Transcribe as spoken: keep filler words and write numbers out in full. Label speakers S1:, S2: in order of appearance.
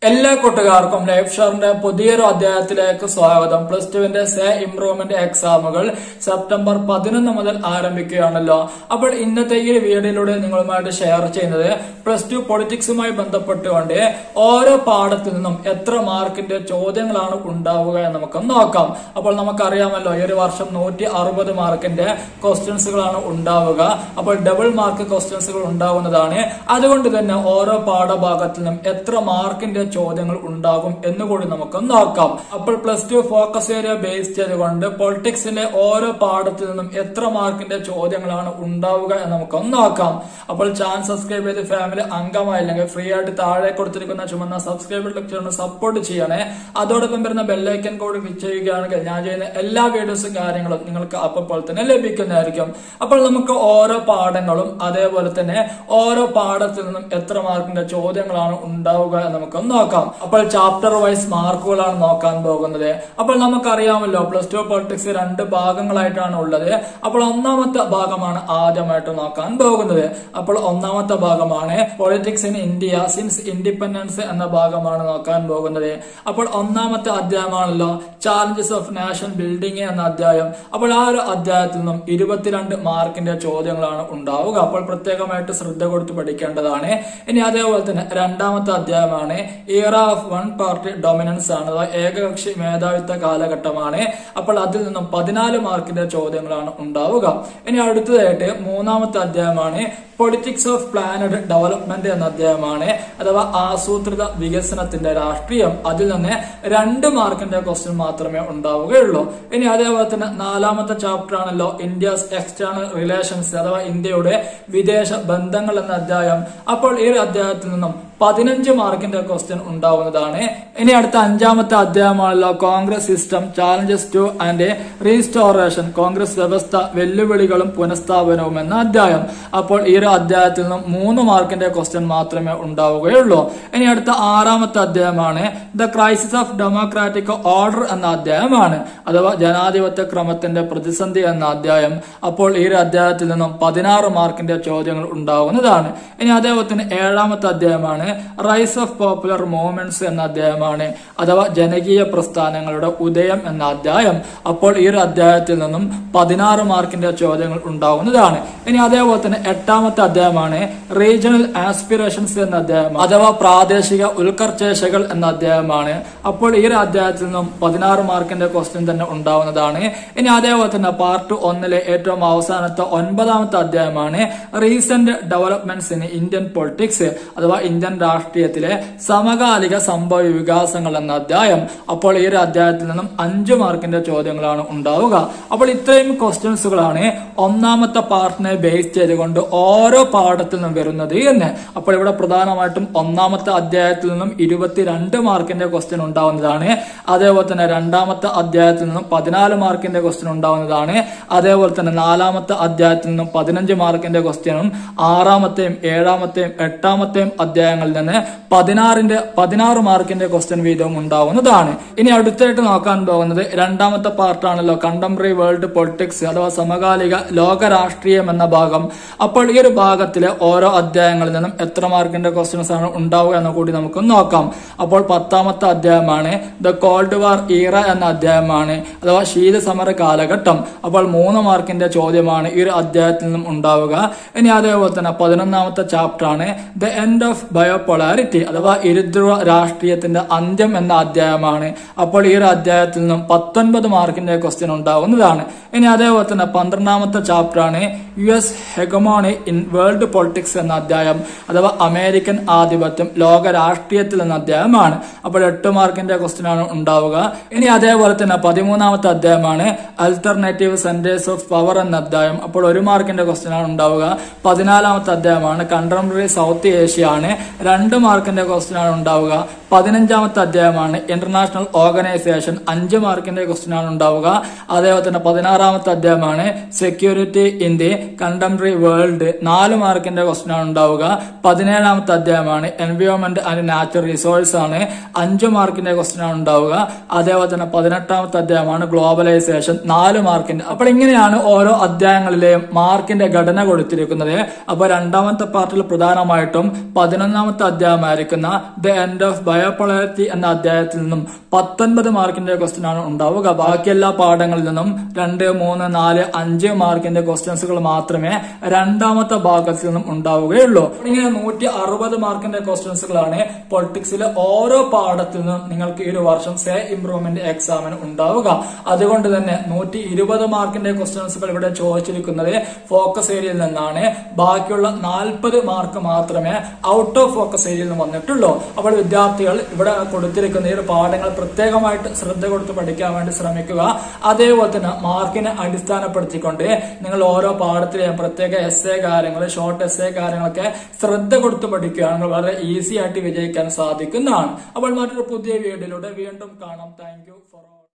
S1: എല്ലാ കൂട്ടുകാർക്കും ലൈഫ് ഷെയറിന്റെ പുതിയൊരു അധ്യായത്തിലേക്ക് സ്വാഗതം. പ്ലസ് ടുവിന്റെ സേ ഇംപ്രൂവ്മെന്റ് എക്സാമുകൾ സെപ്റ്റംബർ പതിനൊന്ന് മുതൽ ആരംഭിക്കുകയാണല്ലോ. അപ്പോൾ ഇന്നത്തെ ഈ വീഡിയോയിലൂടെ നിങ്ങളുമായിട്ട് ഷെയർ ചെയ്യുന്നത് പ്ലസ് ടു പൊളിറ്റിക്സുമായി ബന്ധപ്പെട്ടുകൊണ്ട് ഓരോ പാഠത്തിൽ നിന്നും എത്ര മാർക്കിന്റെ ചോദ്യങ്ങളാണ് ഉണ്ടാവുക എന്ന് നമുക്ക് നോക്കാം. അപ്പോൾ നമുക്കറിയാമല്ലോ ഈ ഒരു വർഷം നൂറ്റി അറുപത് മാർക്കിന്റെ ക്വസ്റ്റ്യൻസുകളാണ് ഉണ്ടാവുക. അപ്പോൾ ഡബിൾ മാർക്ക് ക്വസ്റ്റ്യൻസുകൾ ഉണ്ടാവുന്നതാണ്. അതുകൊണ്ട് തന്നെ ഓരോ പാഠഭാഗത്തിൽ നിന്നും എത്ര മാർക്കിന്റെ ചോദ്യങ്ങൾ ഉണ്ടാകും എന്നുകൂടി നമുക്ക് നോക്കാം. അപ്പോൾ plus two focus area base ചെയ്തുകൊണ്ട് പൊളിറ്റിക്സിന്റെ ഓരോ പാഠത്തിൽ നിന്നും എത്ര മാർക്കിന്റെ ചോദ്യങ്ങളാണ് ഉണ്ടാവുക എന്ന് നമുക്ക് നോക്കാം. അപ്പോൾ ചാനൽ സബ്സ്ക്രൈബ് ചെയ്ത് ഫാമിലി അംഗമായില്ലെങ്കിൽ ഫ്രീ ആയിട്ട് താഴെ കൊടുത്തിരിക്കുന്ന ചുമന്ന സബ്സ്ക്രൈബ് ലെക്ചറിന് സപ്പോർട്ട് ചെയ്യണേ. അതോടൊപ്പം വരുന്ന ബെല്ലൈക്കൻ കോഡ് ക്ലിക്ക് ചെയ്യുകയാണെങ്കിൽ ഞാൻ ചെയ്യുന്ന എല്ലാ വീഡിയോസും കാര്യങ്ങളും നിങ്ങൾക്ക് അപ്പോൾ തന്നെ ലഭിക്കുന്നതായിരിക്കും. അപ്പോൾ നമുക്ക് ഓരോ പാഠങ്ങളും അതേപോലെ തന്നെ ഓരോ പാഠത്തിൽ നിന്നും എത്ര മാർക്കിന്റെ ചോദ്യങ്ങളാണ് ഉണ്ടാവുക എന്ന് നമുക്ക് നോക്കാം. അപ്പോൾ ചാപ്റ്റർ വൈസ് മാർക്കുകളാണ് നോക്കാൻ പോകുന്നത്. അപ്പോൾ നമുക്കറിയാമല്ലോ പ്ലസ് ടു പൊളിറ്റിക്സ് രണ്ട് ഭാഗങ്ങളായിട്ടാണ് ഉള്ളത്. അപ്പോൾ ഒന്നാമത്തെ ഭാഗമാണ് ആദ്യമായിട്ട് നോക്കാൻ പോകുന്നത്. അപ്പോൾ ഒന്നാമത്തെ ഭാഗമാണ് politics in India since independence എന്ന ഭാഗമാണ് നോക്കാൻ പോകുന്നത്. അപ്പോൾ ഒന്നാമത്തെ അധ്യായമാണല്ലോ ചാലഞ്ചസ് ഓഫ് നാഷൻ ബിൽഡിംഗ് എന്ന അധ്യായം. അപ്പോൾ ആ ഒരു അധ്യായത്തിൽ നിന്നും ഇരുപത്തിരണ്ട് മാർക്കിന്റെ ചോദ്യങ്ങളാണ് ഉണ്ടാവുക. അപ്പോൾ പ്രത്യേകമായിട്ട് ശ്രദ്ധ കൊടുത്ത് പഠിക്കേണ്ടതാണ്. ഇനി അതേപോലെ തന്നെ രണ്ടാമത്തെ അധ്യായമാണ് era of one party dominance ആണ്, അഥവാ ഏകകക്ഷി മേധാവിത്വ കാലഘട്ടമാണ്. അപ്പോൾ അതിൽ നിന്നും പതിനാല് മാർക്കിന്റെ ചോദ്യങ്ങളാണ് ഉണ്ടാവുക. ഇനി അടുത്തതായിട്ട് മൂന്നാമത്തെ അധ്യായമാണ് പൊളിറ്റിക്സ് ഓഫ് പ്ലാനഡ് ഡെവലപ്മെന്റ് എന്ന അധ്യായമാണ്, അഥവാ ആസൂത്രിത വികസനത്തിന്റെ രാഷ്ട്രീയം. അതിൽ നിന്ന് രണ്ട് മാർക്കിന്റെ ക്വസ്റ്റ്യൻ മാത്രമേ ഉണ്ടാവുകയുള്ളൂ. ഇനി അതേപോലെ തന്നെ നാലാമത്തെ ചാപ്റ്റർ ആണല്ലോ ഇന്ത്യസ് എക്സ്റ്റേണൽ റിലേഷൻസ്, അഥവാ ഇന്ത്യയുടെ വിദേശ ബന്ധങ്ങൾ എന്ന അധ്യായം. അപ്പോൾ ഈ ഒരു അധ്യായത്തിൽ നിന്നും പതിനഞ്ച് മാർക്കിന്റെ ക്വസ്റ്റ്യൻ ഉണ്ടാവുന്നതാണ്. ഇനി അടുത്ത അഞ്ചാമത്തെ അധ്യായമാണല്ലോ Congress system challenges to and restoration, കോൺഗ്രസ് വ്യവസ്ഥ വെല്ലുവിളികളും പുനഃസ്ഥാപനവും എന്ന അധ്യായം. അപ്പോൾ ഈ ഒരു അധ്യായത്തിൽ നിന്നും മൂന്ന് മാർക്കിന്റെ ക്വസ്റ്റ്യൻ മാത്രമേ ഉണ്ടാവുകയുള്ളൂ. ഇനി അടുത്ത ആറാമത്തെ അധ്യായമാണ് the crisis of democratic order എന്ന അധ്യായമാണ്, അഥവാ ജനാധിപത്യ ക്രമത്തിന്റെ പ്രതിസന്ധി എന്ന അധ്യായം. അപ്പോൾ ഈ ഒരു അധ്യായത്തിൽ നിന്നും പതിനാറ് മാർക്കിന്റെ ചോദ്യങ്ങൾ ഉണ്ടാവുന്നതാണ്. ഇനി അതേപോലെ തന്നെ ഏഴാമത്തെ അധ്യായമാണ് റൈസ് ഓഫ് പോപ്പുലർ മൂവ്മെന്റ്സ് എന്ന അധ്യായമാണ്, അഥവാ ജനകീയ പ്രസ്ഥാനങ്ങളുടെ ഉദയം എന്ന അധ്യായം. അപ്പോൾ ഈ ഒരു അധ്യായത്തിൽ നിന്നും പതിനാറ് മാർക്കിന്റെ ചോദ്യങ്ങൾ ഉണ്ടാവുന്നതാണ്. ഇനി അതേപോലെ തന്നെ എട്ടാമത്തെ അധ്യായമാണ് റീജിയണൽ ആസ്പിറേഷൻസ് എന്ന അധ്യായം, അഥവാ പ്രാദേശിക ഉത്കർഷകൾ എന്ന അധ്യായമാണ്. അപ്പോൾ ഈ ഒരു അധ്യായത്തിൽ നിന്നും പതിനാറ് മാർക്കിന്റെ ക്വസ്റ്റ്യൻ തന്നെ ഉണ്ടാവുന്നതാണ്. ഇനി അതേപോലെ തന്നെ പാർട്ട് ഒന്നിലെ ഏറ്റവും അവസാനത്തെ ഒൻപതാമത്തെ അധ്യായമാണ് recent developments in Indian politics, അഥവാ ഇന്ത്യൻ രാഷ്ട്രീയത്തിലെ സമകാലിക സംഭവ വികാസങ്ങൾ എന്ന അധ്യായം. അപ്പോൾ ഈ ഒരു അധ്യായത്തിൽ നിന്നും അഞ്ചു മാർക്കിന്റെ ചോദ്യങ്ങളാണ് ഉണ്ടാവുക. അപ്പോൾ ഇത്രയും ക്വസ്റ്റ്യൻസുകളാണ് ഒന്നാമത്തെ പാർട്ടിനെ ബേസ് ചെയ്തുകൊണ്ട് ഓരോ പാഠത്തിൽ നിന്നും വരുന്നത് എന്ന്. അപ്പോൾ ഇവിടെ പ്രധാനമായിട്ടും ഒന്നാമത്തെ അധ്യായത്തിൽ നിന്നും ഇരുപത്തിരണ്ട് മാർക്കിന്റെ ക്വസ്റ്റ്യൻ ഉണ്ടാവുന്നതാണ്. അതേപോലെ തന്നെ രണ്ടാമത്തെ അധ്യായത്തിൽ നിന്നും പതിനാല് മാർക്കിന്റെ ക്വസ്റ്റ്യൻ ഉണ്ടാവുന്നതാണ്. അതേപോലെ തന്നെ നാലാമത്തെ അധ്യായത്തിൽ നിന്നും പതിനഞ്ച് മാർക്കിന്റെ ക്വസ്റ്റ്യനും ആറാമത്തെയും ഏഴാമത്തെയും എട്ടാമത്തെയും അധ്യായങ്ങളിൽ നിന്ന് പതിനാറിന്റെ പതിനാറ് മാർക്കിന്റെ ക്വസ്റ്റ്യൻ വീതവും ഉണ്ടാവുന്നതാണ്. ഇനി അടുത്തായിട്ട് നോക്കാൻ പോകുന്നത് രണ്ടാമത്തെ പാർട്ടാണല്ലോ കണ്ടംപററി വേൾഡ് പൊളിറ്റിക്സ്, അഥവാ സമകാലിക ലോക രാഷ്ട്രീയം എന്ന ഭാഗം. അപ്പോൾ ഈ ഒരു ഭാഗത്തിലെ ഓരോ അധ്യായങ്ങളിൽ നിന്നും എത്ര മാർക്കിന്റെ ക്വസ്റ്റ്യൻസ് ആണ് ഉണ്ടാവുക എന്ന് കൂടി നമുക്ക് നോക്കാം. അപ്പോൾ പത്താമത്തെ അധ്യായമാണ് ദ കോൾഡ് വാർ ഈറ എന്ന അധ്യായമാണ്, അഥവാ ശീതസമര കാലഘട്ടം. അപ്പോൾ മൂന്ന് മാർക്കിന്റെ ചോദ്യമാണ് ഈ ഒരു അധ്യായത്തിൽ നിന്നും ഉണ്ടാവുക. ഇനി അതേപോലെ തന്നെ പതിനൊന്നാമത്തെ ചാപ്റ്റർ ആണ് ദ എൻഡ് ഓഫ് ബയോപോളാരിറ്റി, അഥവാ ഇരുധ്രുവ രാഷ്ട്രീയത്തിന്റെ അന്ത്യം എന്ന അധ്യായമാണ്. അപ്പോൾ ഈ ഒരു അധ്യായത്തിൽ നിന്നും പത്തൊൻപത് മാർക്കിന്റെ ക്വസ്റ്റ്യൻ ഉണ്ടാവുന്നതാണ്. ഇനി അതേപോലെ തന്നെ പന്ത്രണ്ടാമത്തെ ചാപ്റ്റർ ആണ് U S hegemony in world politics എന്ന അധ്യായം, അഥവാ അമേരിക്കൻ ആധിപത്യം ലോക രാഷ്ട്രീയത്തിൽ എന്ന അധ്യായമാണ്. അപ്പോൾ എട്ട് മാർക്കിന്റെ ക്വസ്റ്റ്യൻ ആണ് ഉണ്ടാവുക. ഇനി അതേപോലെ തന്നെ പതിമൂന്നാമത്തെ അധ്യായമാണ് അൾട്ടർനേറ്റീവ് സെന്റേഴ്സ് ഓഫ് പവർ എന്ന അധ്യായം. അപ്പോൾ ഒരു മാർക്കിന്റെ ക്വസ്റ്റ്യൻ ആണ് ഉണ്ടാവുക. പതിനാലാമത്തെ അധ്യായമാണ് കണ്ടംപററി സൗത്ത് ഏഷ്യ ആണ്, രണ്ട് മാർക്കിന്റെ ക്വസ്റ്റ്യൻ ആണ് ഉണ്ടാവുക. പതിനഞ്ചാമത്തെ അധ്യായമാണ് ഇന്റർനാഷണൽ ഓർഗനൈസേഷൻ, അഞ്ച് മാർക്കിന്റെ ക്വസ്റ്റ്യൻ ആണ് ഉണ്ടാവുക. അതേപോലെ തന്നെ പതിനാറാമത്തെ അധ്യായമാണ് security in the contemporary world, നാല് മാർക്കിന്റെ ക്വസ്റ്റ്യൻ ആണ് ഉണ്ടാവുക. പതിനേഴാമത്തെ അധ്യായമാണ് എൻവയോൺമെന്റ് ആൻഡ് നാച്ചുറൽ റിസോഴ്സ് ആണ്, അഞ്ച് മാർക്കിന്റെ ക്വസ്റ്റ്യൻ ആണ് ഉണ്ടാവുക. അതേപോലെ തന്നെ പതിനെട്ടാമത്തെ അധ്യായമാണ് ഗ്ലോബലൈസേഷൻ, നാല് മാർക്കിന്റെ. അപ്പോൾ ഇങ്ങനെയാണ് ഓരോ അധ്യായങ്ങളിലെയും മാർക്കിന്റെ ഘടന കൊടുത്തിരിക്കുന്നത്. അപ്പൊ രണ്ടാമത്തെ പാർട്ടിൽ പ്രധാനമായിട്ടും പതിനൊന്നാമത്തെ രണ്ടാമത്തെ അധ്യായമായിരിക്കുന്ന ദ എൻഡ് ഓഫ് ബയോപൊളാരിറ്റി എന്ന അധ്യായത്തിൽ നിന്നും പത്തൊൻപത് മാർക്കിന്റെ ക്വസ്റ്റ്യൻ ആണ് ഉണ്ടാവുക. ബാക്കി എല്ലാ പാഠങ്ങളിൽ നിന്നും രണ്ട് മൂന്ന് നാല് അഞ്ച് മാർക്കിന്റെ ക്വസ്റ്റ്യൻസുകൾ മാത്രമേ രണ്ടാമത്തെ ഭാഗത്തിൽ നിന്നും ഉണ്ടാവുകയുള്ളൂ. ഇങ്ങനെ നൂറ്റി അറുപത് മാർക്കിന്റെ ക്വസ്റ്റ്യൻസുകളാണ് പൊളിറ്റിക്സിലെ ഓരോ പാഠത്തിൽ നിന്നും നിങ്ങൾക്ക് ഈ ഒരു വർഷം സേ ഇംപ്രൂവ്മെന്റ് എക്സാമിന് ഉണ്ടാവുക. അതുകൊണ്ട് തന്നെ നൂറ്റി ഇരുപത് മാർക്കിന്റെ ക്വസ്റ്റ്യൻസുകൾ ഇവിടെ ചോദിച്ചിരിക്കുന്നത് ഫോക്കസ് ഏരിയയിൽ നിന്നാണ്. ബാക്കിയുള്ള നാൽപ്പത് മാർക്ക് മാത്രമേ ഔട്ട് ഓഫ് ഫോക്കസ് ഏരിയയിൽ നിന്ന് വന്നിട്ടുള്ളൂ. അപ്പോൾ വിദ്യാർത്ഥികൾ ഇവിടെ കൊടുത്തിരിക്കുന്ന ഈ പാഠങ്ങൾ പ്രത്യേകമായിട്ട് ശ്രദ്ധ കൊടുത്ത് പഠിക്കാൻ വേണ്ടി ശ്രമിക്കുക. അതേപോലെ തന്നെ മാർക്കിനെ അടിസ്ഥാനപ്പെടുത്തിക്കൊണ്ട് നിങ്ങൾ ഓരോ പാഠത്തിലെയും പ്രത്യേക എസ് എ കാര്യങ്ങൾ, ഷോർട്ട് എസ് എ കാര്യങ്ങളൊക്കെ ശ്രദ്ധ കൊടുത്ത് പഠിക്കുകയാണെങ്കിൽ വളരെ ഈസി ആയിട്ട് വിജയിക്കാൻ സാധിക്കുന്നതാണ്. അപ്പോൾ മറ്റൊരു പുതിയ വീഡിയോയിലൂടെ വീണ്ടും കാണാം. Thank U.